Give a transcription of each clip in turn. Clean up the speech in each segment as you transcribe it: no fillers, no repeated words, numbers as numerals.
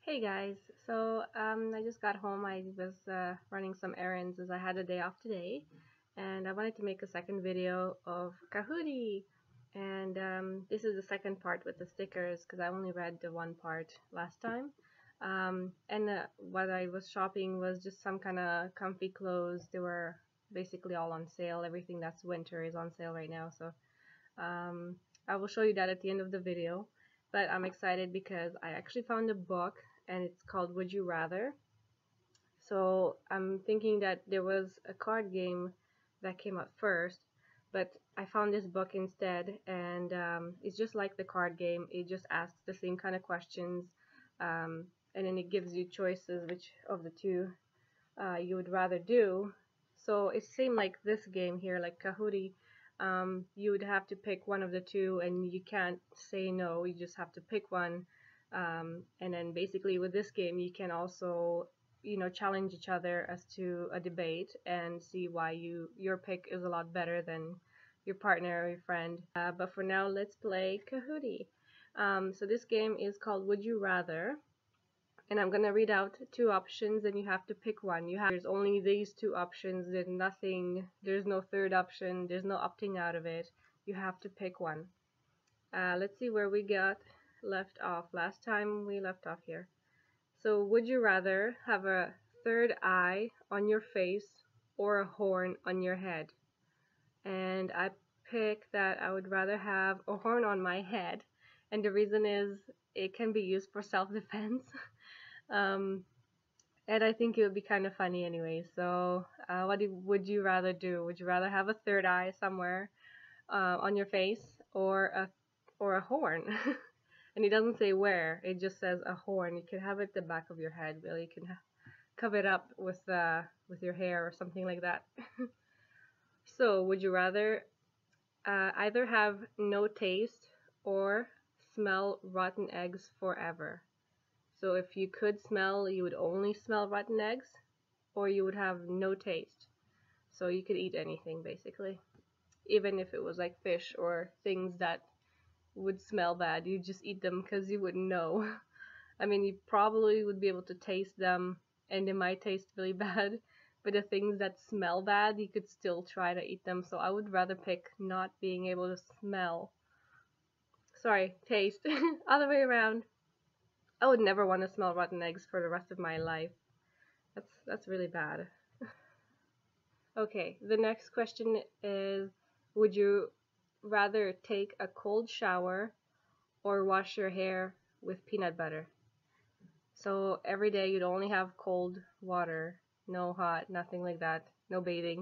Hey guys, I just got home. I was running some errands as I had a day off today, and I wanted to make a second video of Cahootie. And this is the second part with the stickers because I only read the one part last time. What I was shopping was just some kind of comfy clothes. They were basically all on sale. Everything that's winter is on sale right now, so I will show you that at the end of the video. But I'm excited because I actually found a book and it's called Would You Rather. So I'm thinking that there was a card game that came out first, but I found this book instead, and it's just like the card game. It just asks the same kind of questions, and then it gives you choices which of the two you would rather do. So it seemed like this game here, like Cahootie, you would have to pick one of the two and you can't say no, you just have to pick one. And then basically with this game you can also challenge each other as to a debate and see why your pick is a lot better than your partner or your friend. But for now, let's play Cahootie. So this game is called Would You Rather, and I'm gonna read out two options and you have to pick one. There's only these two options. There's no third option, there's no opting out of it. You have to pick one. Let's see where we got left off. Last time we left off here. So would you rather have a third eye on your face or a horn on your head? And I picked that I would rather have a horn on my head, and the reason is it can be used for self-defense. And I think it would be kind of funny anyway. So would you rather do? Would you rather have a third eye somewhere on your face or a horn? And it doesn't say where, it just says a horn. You can have it at the back of your head, really. You can cover it up with your hair or something like that. So would you rather either have no taste or smell rotten eggs forever? So if you could smell, you would only smell rotten eggs, or you would have no taste. So you could eat anything basically. Even if it was like fish or things that would smell bad, you just eat them because you wouldn't know. I mean, you probably would be able to taste them and they might taste really bad, but the things that smell bad, you could still try to eat them. So I would rather pick not being able to smell. Sorry, taste. Other way around. I would never want to smell rotten eggs for the rest of my life. That's really bad. Okay, the next question is, would you rather take a cold shower or wash your hair with peanut butter? So every day you'd only have cold water, no hot, nothing like that, no bathing.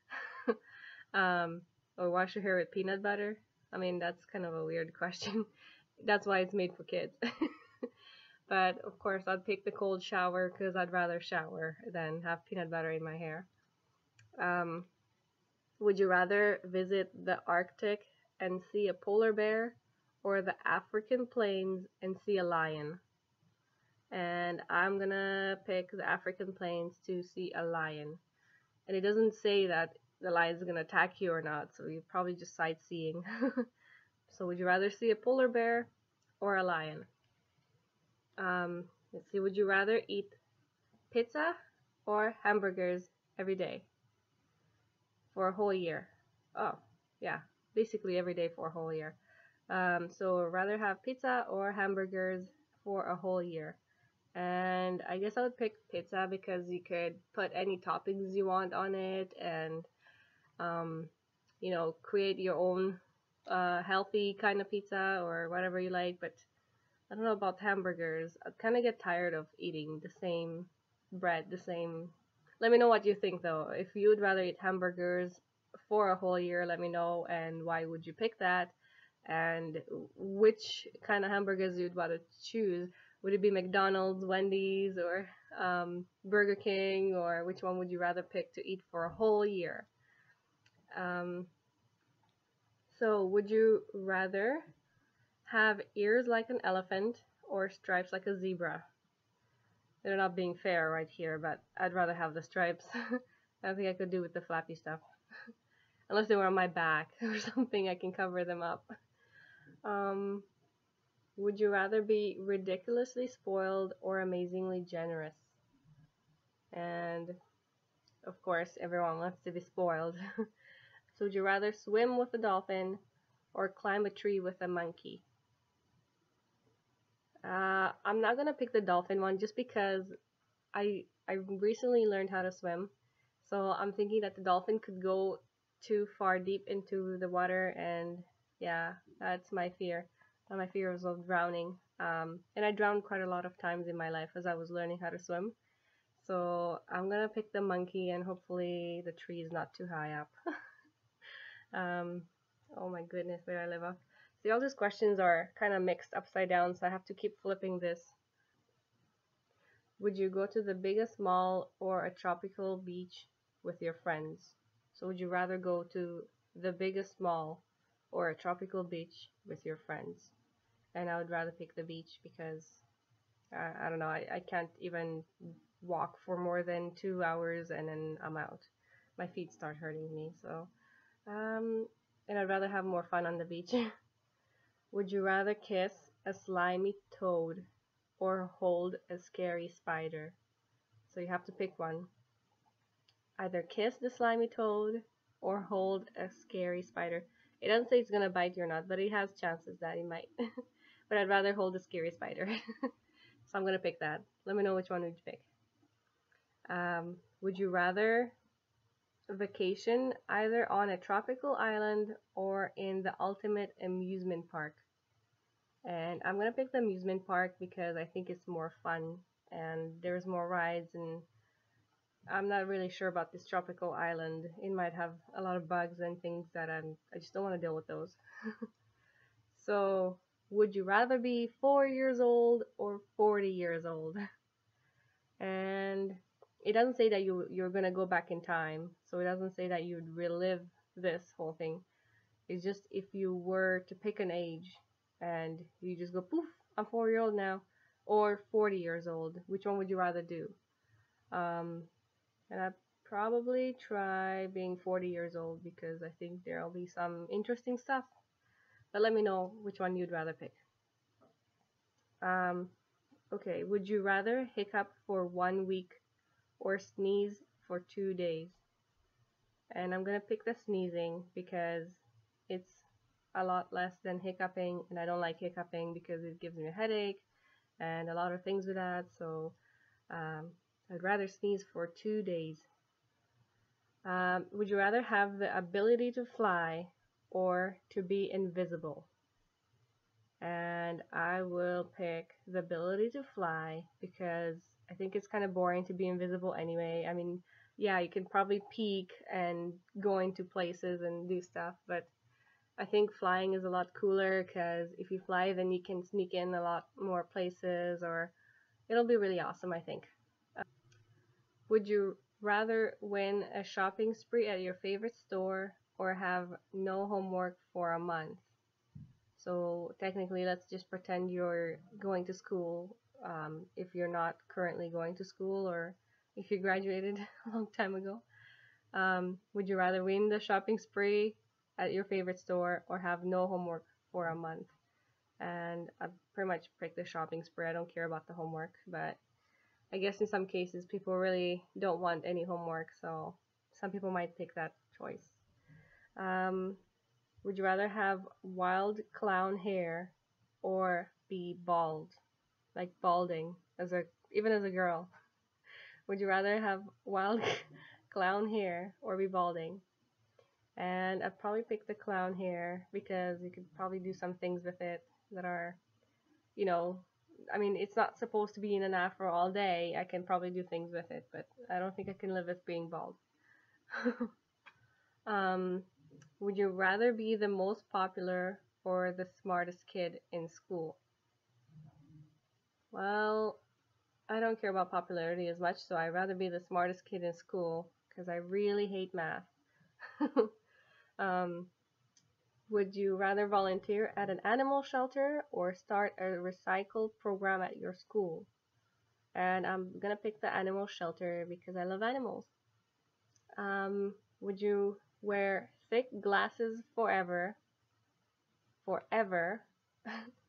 Or wash your hair with peanut butter? I mean, that's kind of a weird question. That's why it's made for kids. But of course I'd pick the cold shower because I'd rather shower than have peanut butter in my hair. Would you rather visit the Arctic and see a polar bear or the African plains and see a lion? And I'm gonna pick the African plains to see a lion. And it doesn't say that the lion's gonna attack you or not, so you're probably just sightseeing. So would you rather see a polar bear or a lion? Let's see, would you rather eat pizza or hamburgers every day for a whole year? Oh, yeah, basically every day for a whole year. So rather have pizza or hamburgers for a whole year. And I guess I would pick pizza because you could put any toppings you want on it and, create your own healthy kind of pizza or whatever you like. But I don't know about hamburgers. I kind of get tired of eating the same bread, the same. Let me know what you think though. If you would rather eat hamburgers for a whole year, let me know, and why would you pick that? And which kind of hamburgers you'd rather choose. Would it be McDonald's, Wendy's, or Burger King, or which one would you rather pick to eat for a whole year? So would you rather have ears like an elephant or stripes like a zebra? They're not being fair right here, but I'd rather have the stripes. I don't think I could do with the flappy stuff. Unless they were on my back or something, I can cover them up. Would you rather be ridiculously spoiled or amazingly generous? And of course, everyone wants to be spoiled. So would you rather swim with a dolphin or climb a tree with a monkey? I'm not gonna pick the dolphin one just because I recently learned how to swim, so I'm thinking that the dolphin could go too far deep into the water, and yeah, that's my fear. My fear was of drowning. And I drowned quite a lot of times in my life as I was learning how to swim. So I'm gonna pick the monkey, and hopefully the tree is not too high up. Um, oh my goodness, where I live off. See, all these questions are kind of mixed upside down, so I have to keep flipping this. Would you go to the biggest mall or a tropical beach with your friends? So would you rather go to the biggest mall or a tropical beach with your friends? And I would rather pick the beach because I don't know, I can't even walk for more than 2 hours and then I'm out. My feet start hurting me, so um, and I'd rather have more fun on the beach. Would you rather kiss a slimy toad or hold a scary spider? So you have to pick one. Either kiss the slimy toad or hold a scary spider. It doesn't say it's gonna bite you or not, but it has chances that it might. But I'd rather hold a scary spider. So I'm gonna pick that. Let me know which one would you pick. Would you rather vacation either on a tropical island or in the ultimate amusement park? And I'm gonna pick the amusement park because I think it's more fun and there's more rides, and I'm not really sure about this tropical island. It might have a lot of bugs and things that I just don't want to deal with those. So, would you rather be 4 years old or 40 years old? And it doesn't say that you're gonna go back in time, so it doesn't say that you'd relive this whole thing. It's just if you were to pick an age and you just go poof, I'm 4 years old now, or 40 years old. Which one would you rather do? Um, and I'd probably try being 40 years old because I think there'll be some interesting stuff. But let me know which one you'd rather pick. Um, okay, would you rather hiccup for 1 week or sneeze for 2 days? And I'm gonna pick the sneezing because it's a lot less than hiccuping, and I don't like hiccuping because it gives me a headache and a lot of things with that. So I'd rather sneeze for 2 days. Would you rather have the ability to fly or to be invisible? And I will pick the ability to fly because I think it's kind of boring to be invisible anyway. I mean, yeah, you can probably peek and go into places and do stuff, but I think flying is a lot cooler because if you fly, then you can sneak in a lot more places, or it'll be really awesome, I think. Would you rather win a shopping spree at your favorite store or have no homework for a month? So technically, let's just pretend you're going to school, if you're not currently going to school or if you graduated a long time ago. Would you rather win the shopping spree at your favorite store or have no homework for a month? And I pretty much pick the shopping spree. I don't care about the homework, but I guess in some cases people really don't want any homework, so some people might pick that choice. Um, would you rather have wild clown hair or be bald, like balding as a even as a girl? Would you rather have wild clown hair or be balding? And I'd probably pick the clown hair because you could probably do some things with it that are, you know, I mean, it's not supposed to be in an afro all day. I can probably do things with it, but I don't think I can live with being bald. um, would you rather be the most popular or the smartest kid in school? Well, I don't care about popularity as much, so I'd rather be the smartest kid in school because I really hate math. um, would you rather volunteer at an animal shelter or start a recycle program at your school? And I'm gonna pick the animal shelter because I love animals. Would you wear thick glasses forever,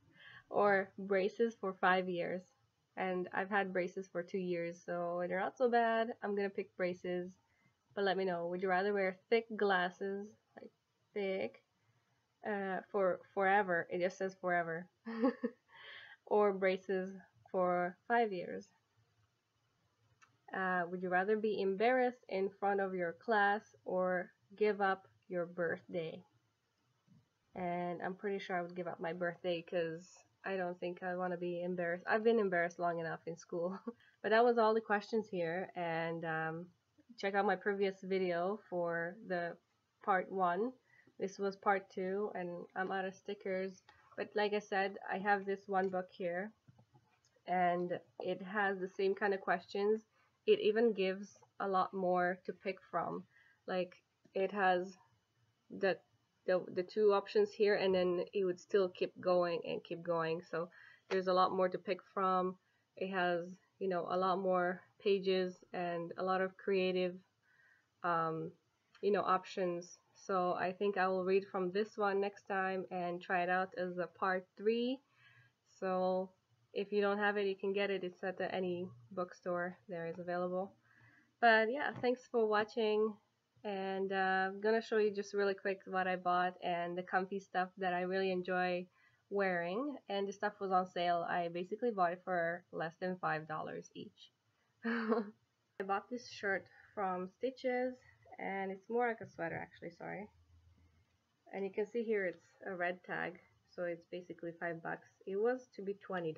or braces for 5 years. And I've had braces for 2 years, so they're not so bad. I'm gonna pick braces, but let me know. Would you rather wear thick glasses, like thick, for forever? It just says forever, or braces for 5 years? Would you rather be embarrassed in front of your class or give up your birthday? And I'm pretty sure I would give up my birthday because I don't think I want to be embarrassed. I've been embarrassed long enough in school. But that was all the questions here, and check out my previous video for the part 1. This was part 2, and I'm out of stickers. But like I said, I have this one book here, and it has the same kind of questions. It even gives a lot more to pick from. Like, it has the two options here, and then it would still keep going and keep going. So there's a lot more to pick from. It has, you know, a lot more pages and a lot of creative you know, options. So I think I will read from this one next time and try it out as a part 3. So if you don't have it, you can get it. It's at any bookstore there is available. But yeah, thanks for watching, and I'm gonna show you just really quick what I bought and the comfy stuff that I really enjoy wearing. And the stuff was on sale. I basically bought it for less than $5 each. I bought this shirt from Stitches, and it's more like a sweater actually, sorry. And you can see here it's a red tag, so it's basically $5. It was to be $20.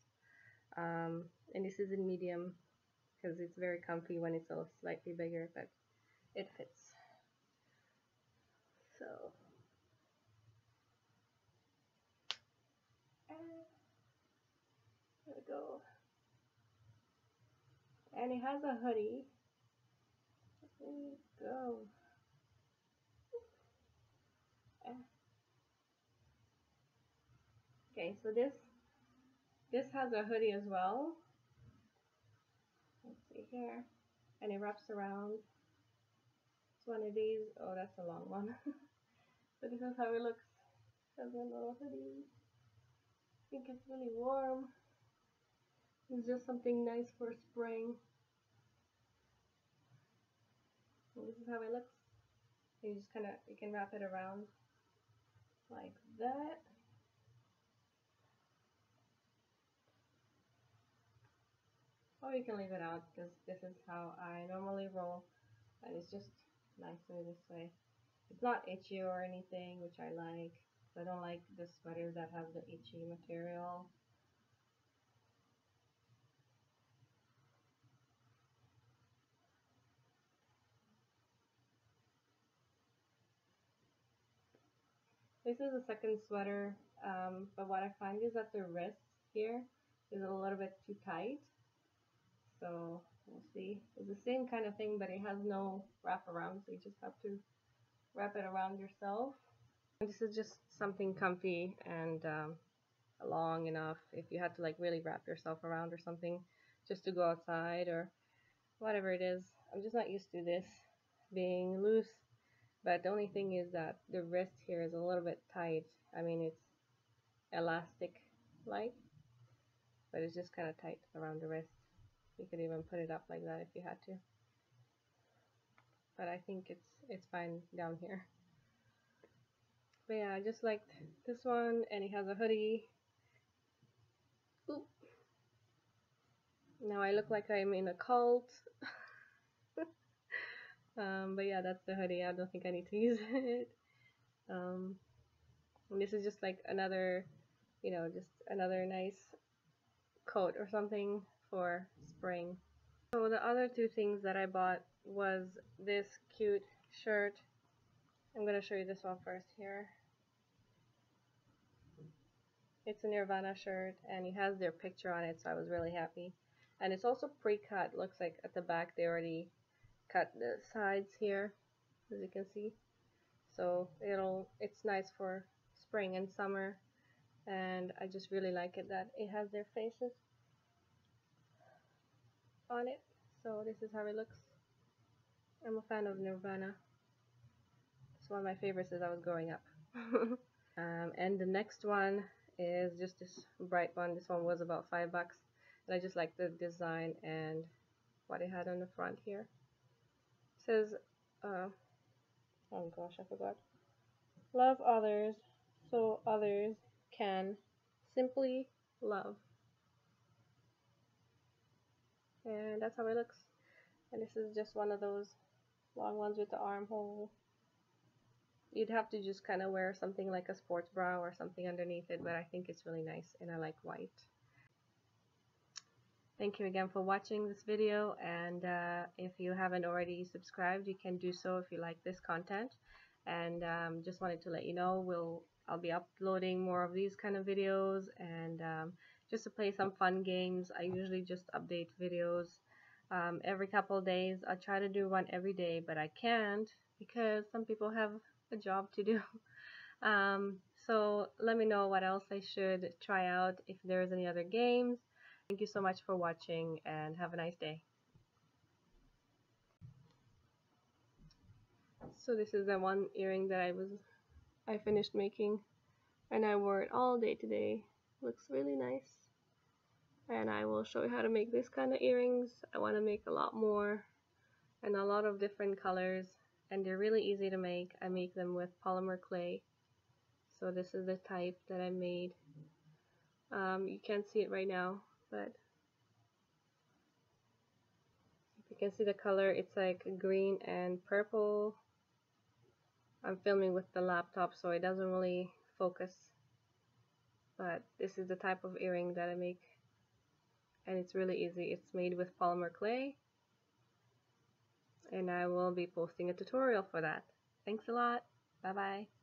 And this is in medium, because it's very comfy when it's a slightly bigger, but it fits. So there we go. And it has a hoodie. There we go. Okay, so this has a hoodie as well. Let's see here. And it wraps around. It's one of these. Oh, that's a long one. But this is how it looks. It has a little hoodie. I think it's really warm. It's just something nice for spring. And this is how it looks. You just you can wrap it around like that. Or you can leave it out, because this is how I normally roll, and it's just nicer this way. It's not itchy or anything, which I like. I don't like the sweaters that have the itchy material. This is the second sweater, but what I find is that the wrist here is a little bit too tight. So we'll see. It's the same kind of thing, but it has no wrap around, so you just have to wrap it around yourself. And this is just something comfy and long enough if you had to like really wrap yourself around or something just to go outside or whatever it is. I'm just not used to this being loose, but the only thing is that the wrist here is a little bit tight. I mean, it's elastic like, but it's just kind of tight around the wrist. You could even put it up like that if you had to, but I think it's fine down here. But yeah, I just liked this one, and it has a hoodie. Oop. Now I look like I'm in a cult. But yeah, that's the hoodie. I don't think I need to use it. And this is just like another, you know, just another nice coat or something for spring. So the other two things that I bought was this cute shirt. I'm gonna show you this one first here. It's a Nirvana shirt, and it has their picture on it, so I was really happy. And it's also pre-cut. Looks like at the back they already cut the sides here, as you can see. So it's nice for spring and summer, and I just really like it that it has their faces on it. So this is how it looks. I'm a fan of Nirvana. It's one of my favorites as I was growing up. And the next one is just this bright one. This one was about $5, and I just like the design and what it had on the front here. It says, oh gosh, I forgot. Love others so others can simply love. And that's how it looks. And this is just one of those long ones with the armhole. You'd have to just kind of wear something like a sports bra or something underneath it, but I think it's really nice, and I like white. Thank you again for watching this video, and if you haven't already subscribed, you can do so if you like this content. And just wanted to let you know I'll be uploading more of these kind of videos, and just to play some fun games. I usually just update videos every couple of days. I try to do one every day, but I can't because some people have a job to do. So let me know what else I should try out, if there's any other games. Thank you so much for watching, and have a nice day. So this is the one earring that I finished making, and I wore it all day today. Looks really nice. And I will show you how to make this kind of earrings. I want to make a lot more and a lot of different colors, and they're really easy to make. I make them with polymer clay. So this is the type that I made. You can't see it right now, but if you can see the color, it's like green and purple. I'm filming with the laptop, so it doesn't really focus, but this is the type of earring that I make, and it's really easy. It's made with polymer clay, and I will be posting a tutorial for that. Thanks a lot. Bye bye.